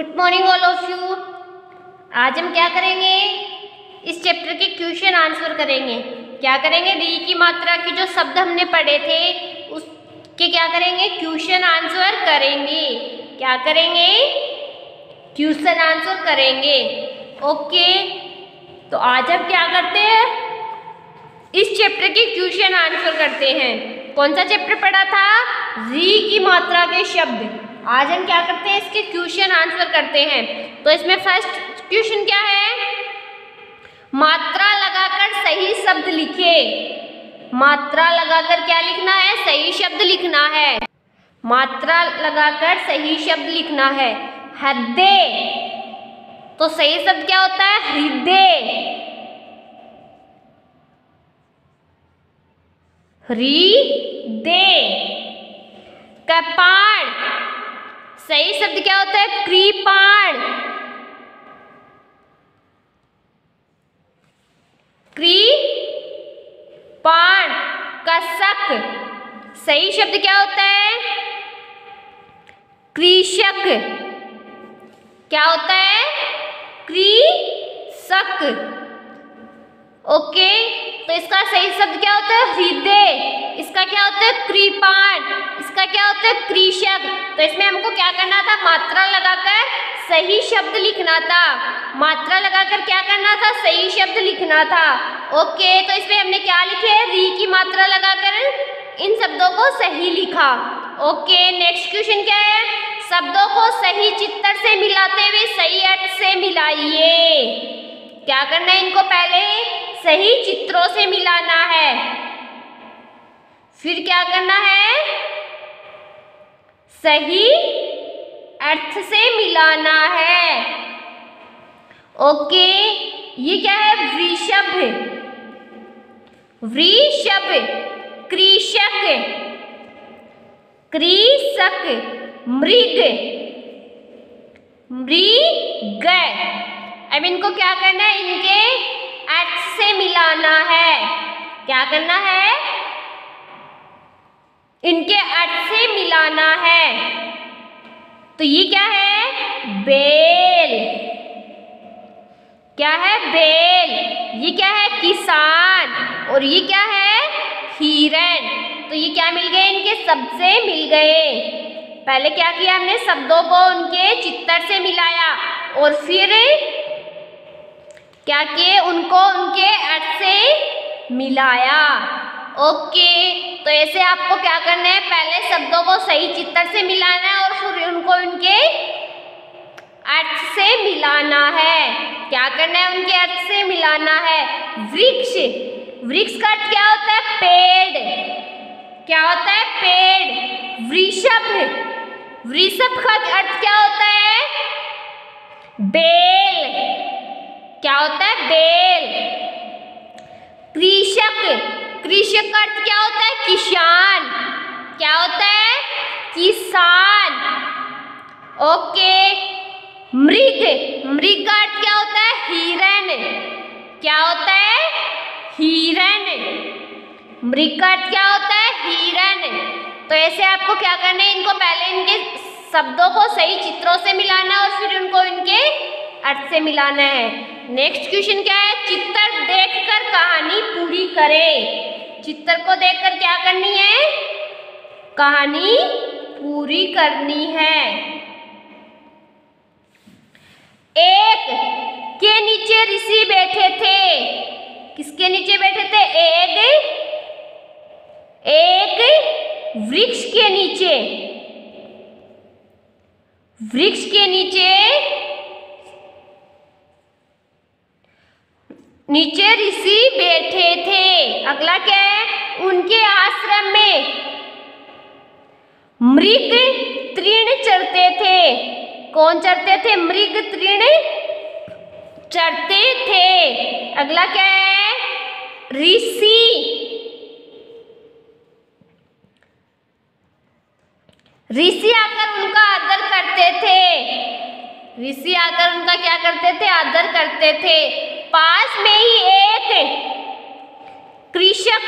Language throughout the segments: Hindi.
Good morning all of you. आज हम क्या करेंगे, इस चैप्टर के क्वेश्चन आंसर करेंगे। क्या करेंगे, री की मात्रा की जो शब्द हमने पढ़े थे उसके क्या करेंगे, क्वेश्चन आंसर करेंगे। क्या करेंगे, क्वेश्चन आंसर करेंगे। ओके, तो आज हम क्या करते हैं, इस चैप्टर के क्वेश्चन आंसर करते हैं। कौन सा चैप्टर पढ़ा था, री की मात्रा के शब्द। आज हम क्या करते हैं, इसके क्वेश्चन आंसर करते हैं। तो इसमें फर्स्ट क्वेश्चन क्या है, मात्रा लगाकर सही शब्द लिखे। मात्रा लगाकर क्या लिखना है, सही शब्द liखना है। मात्रा लगाकर सही शब्द लिखना है। हृदय, तो सही शब्द क्या होता है, हृदय। हृदय। कृपाण, सही शब्द क्या होता है, कृपाण। कृपाण। कृषक, सही शब्द क्या होता है, कृषक। क्या होता है, कृषक। ओके, तो इसका सही शब्द क्या होता है, हृदय। इसका क्या होता है, कृपाण। इसका क्या होता है, कृषक। तो इसमें हमको क्या करना था, मात्रा लगाकर सही शब्द लिखना था। मात्रा लगाकर क्या करना था, सही शब्द लिखना था। ओके, तो इसमें हमने क्या लिखे, री की मात्रा लगाकर इन शब्दों को सही लिखा। ओके, नेक्स्ट क्वेश्चन क्या है, शब्दों को सही चित्तर से मिलाते हुए सही अर्थ से मिलाइए। क्या करना है, इनको पहले सही चित्रों से मिलाना है, फिर क्या करना है, सही अर्थ से मिलाना है। ओके, ये क्या है, वृषभ। वृषभ। कृषक। कृषक। मृग। मृग। अब इनको क्या करना है, इनके अर्थ से मिलाना है। क्या करना है, इनके अर्थ से मिलाना है। तो ये क्या है, बेल। क्या है, बेल। ये क्या है, किसान। और ये क्या है, हिरण। तो ये क्या मिल गए, इनके शब्द से मिल गए। पहले क्या किया हमने, शब्दों को उनके चित्तर से मिलाया और फिर क्या किए, उनको उनके अर्थ से मिलाया। ओके, तो ऐसे आपको क्या करना है, पहले शब्दों को सही चित्तर से मिलाना है और फिर उनको उनके अर्थ से मिलाना है। क्या करना है, उनके अर्थ से मिलाना है। वृक्ष। वृक्ष का अर्थ क्या होता है, पेड़। क्या होता है, पेड़। वृषभ। वृषभ का अर्थ क्या होता है, बेल। क्या होता है, बेल। कृषक। कृषक का अर्थ क्या होता है, किसान। क्या होता है, किसान। ओके, मृग। मृग का अर्थ क्या होता है, हिरण। क्या होता है, हिरण। मृग का अर्थ क्या होता है, हिरण। तो ऐसे आपको क्या करना है, इनको पहले इनके शब्दों को सही चित्रों से मिलाना और फिर उनको इनके अर्थ से मिलाना है। नेक्स्ट क्वेश्चन क्या है, चित्र देखकर कहानी पूरी करें। चित्र को देखकर क्या करनी है, कहानी पूरी करनी है। एक के नीचे ऋषि बैठे थे। किसके नीचे बैठे थे, एक वृक्ष के नीचे। वृक्ष के नीचे ऋषि बैठे थे। अगला क्या है, उनके आश्रम में मृग तृण चरते थे। कौन चरते थे, मृग तृण चरते थे। अगला क्या है, ऋषि आकर उनका आदर करते थे। ऋषि आकर उनका क्या करते थे, आदर करते थे। पास में ही एक कृषक।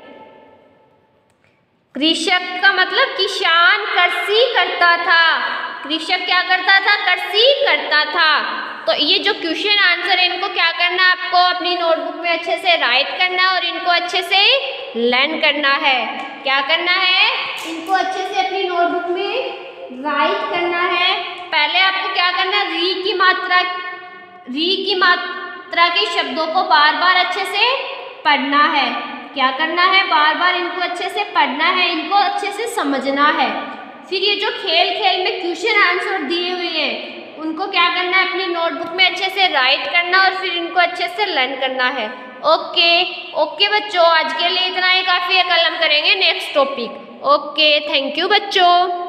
कृषक का मतलब किसान, कृषि करता था। कृषक क्या करता था? कृषि करता था। तो ये जो क्वेश्चन आंसर है इनको क्या करना है आपको? अपनी नोटबुक में अच्छे से राइट करना है और इनको अच्छे से लर्न करना है। क्या करना है? इनको अच्छे से अपनी नोटबुक में राइट करना है। पहले आपको क्या करना है? री की मात्रा के शब्दों को बार बार अच्छे से पढ़ना है। क्या करना है? बार बार इनको अच्छे से पढ़ना है, इनको अच्छे से समझना है। फिर ये जो खेल खेल में क्वेश्चन आंसर दिए हुए हैं उनको क्या करना है? अपनी नोटबुक में अच्छे से राइट करना और फिर इनको अच्छे से लर्न करना है। ओके बच्चों, आज के लिए इतना ही काफ़ी है। कल हम करेंगे next topic. Okay, thank you बच्चों।